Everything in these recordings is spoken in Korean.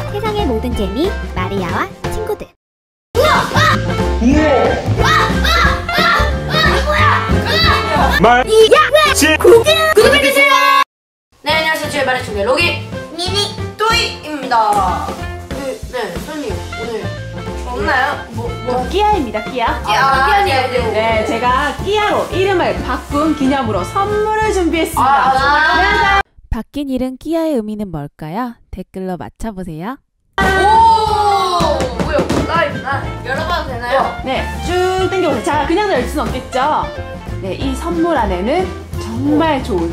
세상의 모든 재미 마리아와 친구들. 구독해주세요. 네, 안녕하세요. 저희 말의 친구 로기 미니 또이입니다. 네, 선생님 오늘 없나요? 끼아입니다. 끼아. 끼아님. 네, 제가 끼아로 이름을 바꾼 기념으로 선물을 준비했습니다. 정말요? 바뀐 이름 끼아의 의미는 뭘까요? 댓글로 맞춰보세요. 오, 뭐야? 나입니다. 열어봐도 되나요? 네, 쭉 당겨보세요. 자, 그냥 열 수는 없겠죠? 네, 이 선물 안에는 정말 좋은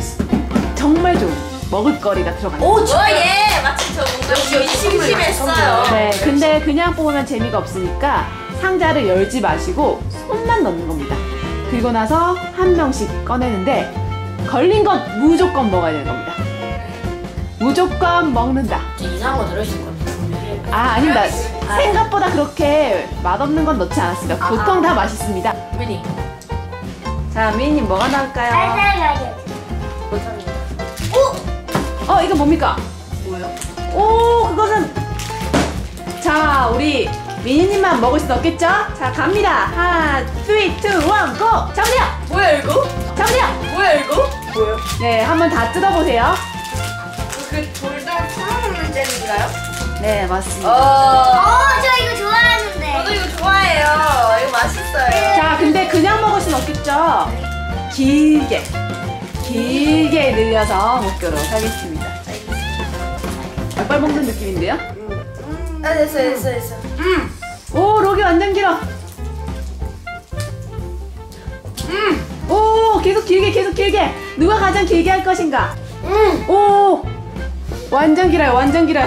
먹을거리가 들어갑니다. 오, 예, 마치 저 뭔가 심심했어요. 네, 근데 그냥 뽑으면 재미가 없으니까 상자를 열지 마시고 손만 넣는 겁니다. 그리고 나서 한 명씩 꺼내는데 걸린 것 무조건 먹어야 되는 겁니다. 무조건 먹는다. 이상한 거 들어있을 것 같아요. 아닙니다. 생각보다 그렇게 맛없는 건 넣지 않았습니다. 보통 다 맛있습니다. 미니. 자, 미니님 뭐가 나올까요? 살살 못합니다. 이거 뭡니까? 뭐예요? 오, 그것은 자, 우리 미니님만 먹을 수 없겠죠? 자, 갑니다. 하나, 3, 2, 1, 고! 잡으세요! 뭐야 이거? 잡으세요! 뭐야 이거? 뭐예요? 네, 한번 다 뜯어보세요. 그 돌돌 풀어먹는 젤리인가요? 네, 맞습니다. 저 이거 좋아하는데. 저도 이거 좋아해요. 이거 맛있어요. 자, 근데 그냥 먹을 순 없겠죠? 길게 늘려서 먹도록 하겠습니다. 약발 먹는 느낌인데요? 됐어. 오, 록이 완전 길어. 오, 계속 길게. 누가 가장 길게 할 것인가? 오, 완전 길어요.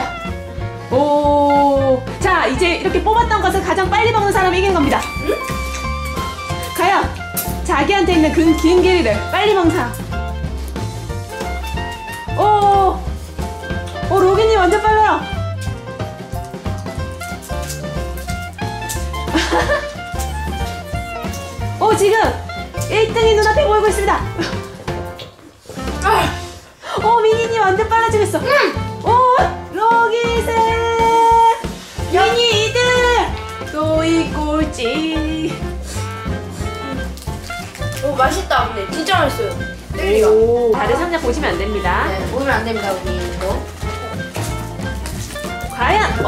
오, 자, 이제 이렇게 뽑았던 것을 가장 빨리 먹는 사람이 이기는 겁니다. 과연 자기한테 있는 그 긴 길이를 빨리 먹는 사람. 오, 로기님 완전 빨라요. 오, 지금 1등이 눈앞에 보이고 있습니다. 오, 미니님 완전 빨라지고 있어. 오, 로기세 미니 2등. 또이 꼴찌. 오, 맛있다. 근데 진짜 맛있어요. 젤리가. 오, 다른 상자 보시면 안 됩니다. 네, 보면 안 됩니다, 우리 이거. 과연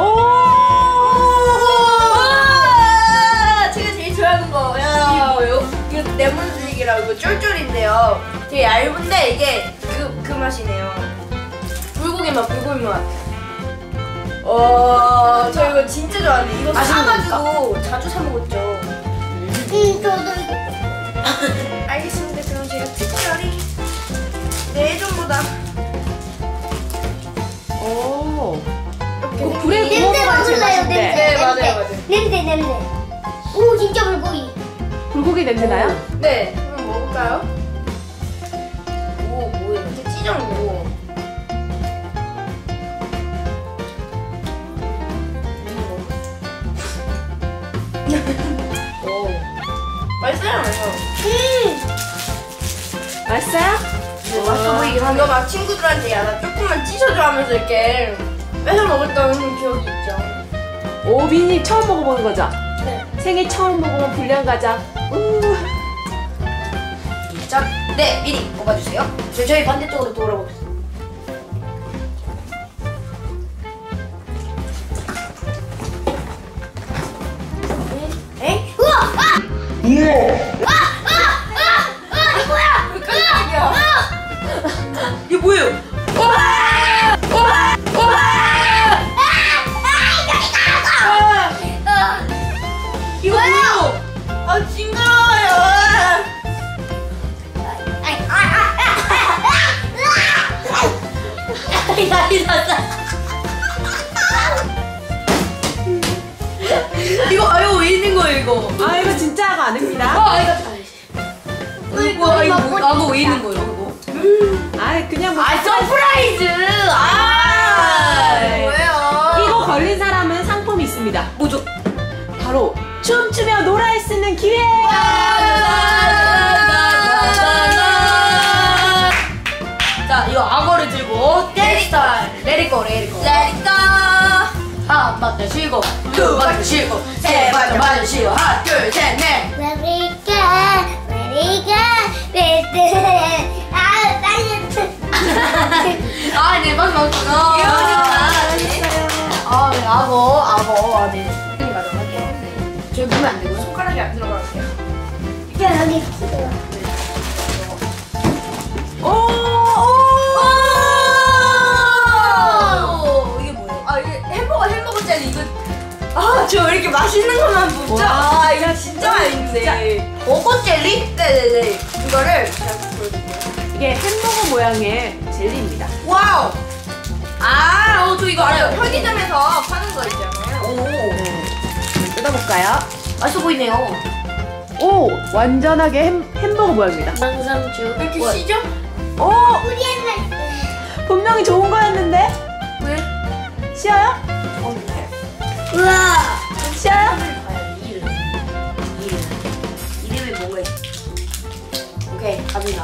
제가 제일 좋아하는 거. 이게 뭐예요? 이거 레몬 슬릭이라고 이거 쫄쫄인데요. 되게 얇은데 이게 그 맛이네요. 불고기 맛. 저 이거 진짜 좋아하는데 이거 사가지고 자주 사 먹었죠. 저도 이거. 알겠습니다. 그럼 제가 특별히 예전보다 오, 이렇게 불에 냄새 구워서 맡을래요, 맛있는데. 네, 맞아요. 냄새. 오, 진짜 불고기. 불고기 냄새 나요? 네, 한번 먹을까요? 오, 뭐야? 이렇게 찢어먹고. 오, 맛있어요. 맛있어요? 네, 맛있어 보이긴 한데 막 친구들한테 야, 나 조금만 찢어줘 하면서 이렇게 뺏어 먹었던 기억이 있죠. 오, 미니 처음 먹어보는 거죠? 네. 생일 처음 먹어본 불량과자. 자, 네, 미리 뽑아주세요. 저희 반대쪽으로 돌아보겠습니다. 이게 뭐예요? 이거 뭐예요? 아, 징그러워요. 이거 아유 왜 있는 거예요 이거? 아, 이거 진짜 하고 안 됩니다. 이거 왜 있는 거예요 이거? 아, 그냥 뭐. 서프라이즈. 뭐예요? 이거 걸린 사람은 상품이 있습니다. 뭐죠? 바로 춤추며 놀아야 쓰는 기회. 자, 이거 악어를 들고 Let it go. 한 번 더 쉬고 두 번 더 쉬고 세 번 더 마저 쉬고 하나 둘 셋 넷. Very good, very good, very good. 아, 딸렸어. 아, 네, 맞아. 네, 악어. 네. 여기 가도록 할게요. 네. 저기 보면 안 되고 손가락이 안 들어갈게요. 야, 여기 있어요. 이게 뭐예요? 아, 이게 햄버거짜리 이거. 아, 저 왜 이렇게 맛있는 것만 먹죠? 아, 이거 진짜 맛있는데. 버거 젤리? 네네네. 이거를 제가 보여드릴게요. 이게 햄버거 모양의 젤리입니다. 와우. 아, 저 이거 알아요. 편의점에서 파는 거 있잖아요. 오. 네. 뜯어볼까요? 맛있어 보이네요. 오, 완전하게 햄버거 모양입니다. 망상주. 왜 이렇게 시죠? 오, 우리 옛날 때. 분명히 좋은 거였는데? 왜? 쉬어요? 우와. 쉬어요? 이름이 뭔가 있어. 오케이, 갑니다.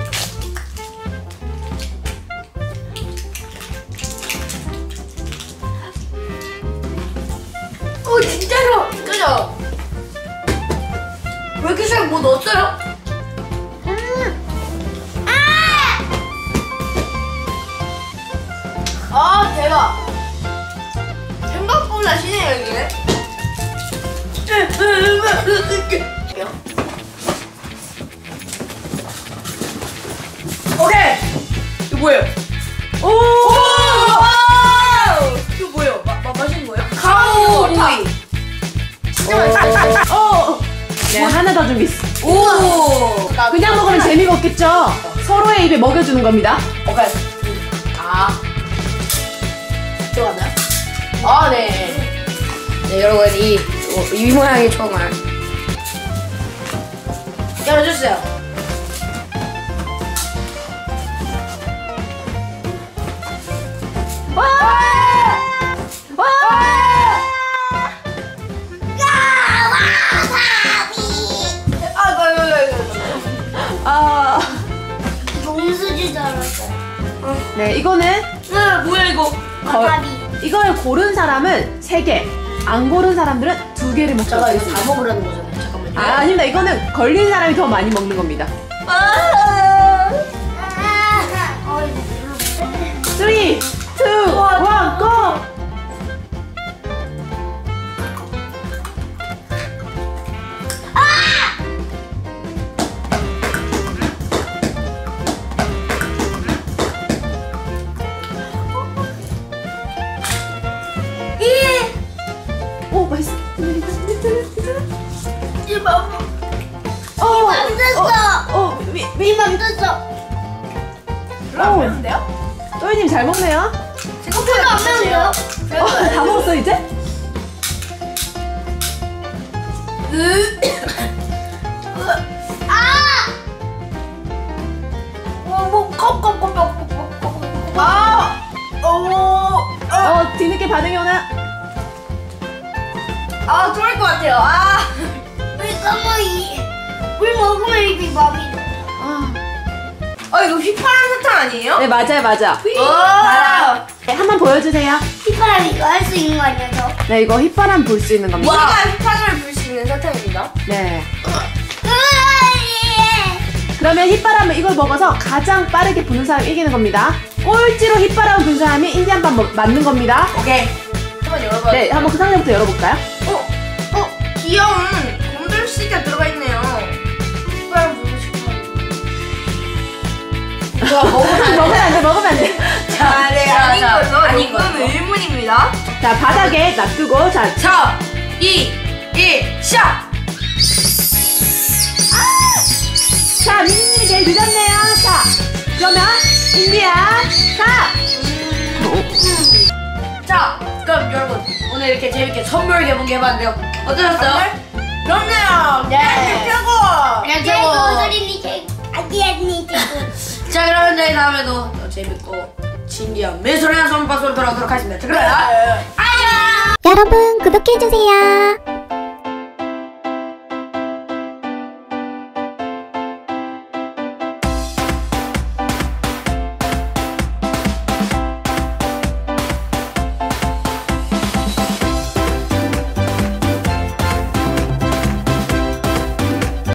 오, 진짜로! 그죠? 왜 이렇게 잘 뭐 넣었어요? 아, 대박! 생각보다 시네요, 이게. 오케이! 이거 뭐예요? 오! 이거 뭐예요? 맛있는 거예요? 카우보이. 네, 하나 더 준비했어. 오! 그냥 먹으면 재미가 없겠죠? 서로의 입에 먹여주는 겁니다. 오케이. 아. 들어갔나요? 아, 네. 네, 여러분, 이 모양의 총알. 열어주세요. 와! 와! 아, 정수지 줄 알았어요. 네, 이거는 뭐야, 이거? 와사비. 이걸 고른 사람은 3개, 안 고른 사람들은 2개를 먹도록 제가 이거 다 하겠습니다. 먹으라는 거잖아요. 잠깐만요. 아, 아닙니다. 이거는 걸린 사람이 더 많이 먹는 겁니다. 이거 별로 3, 2, 1, go! 오, 맛있어. 안 됐어. 미만 됐어. 별로 안 매운데요? 또이님 잘 먹네요. 별로 안 매운데요? 다 먹었어, 이제? 뒤늦게 반응이 오나? 아, 토할 것 같아요. 아. 물 먹으면 이게 마비. 이거 휘파람 사탕 아니에요? 네, 맞아요. 달아요. 네, 한번 보여주세요. 휘파람 이거 할 수 있는 거 아니야, 저? 네, 이거 휘파람 불 수 있는 겁니다. 우리가 휘파람을 불 수 있는 사탕입니다. 네. 그러면 휘바람을 이걸 먹어서 가장 빠르게 부는 사람이 이기는 겁니다. 꼴찌로 휘바람 분 사람이 인디안밥 맞는 겁니다. 오케이. 한번 열어봐요. 네, 한번 그 상자부터 열어볼까요? 귀여운 곰돌씨가 들어가 있네요. 휘파람 불고 싶어. 이거 먹으면 안 돼. 자, 네, 아닌 거죠? 아닌 이건 거죠. 의문입니다. 자, 바닥에 놔두고, 자, 4, 2, 1, 샷! 자, 민니님이 제일 늦었네요. 자, 그러면 인디안 자, 그럼 여러분 오늘 이렇게 재밌게 선물 개봉 해봤는데요. 어떠셨어요? 좋네요. 네. 최고. 네, 최고. 소리니 최고. 아기야니 최고. 자, 그러면 저희 다음에도 더 재밌고 신기한 매소리한 선물 방송을 돌아오도록 하겠습니다. 자, 그럼 안녕. 여러분 구독해주세요.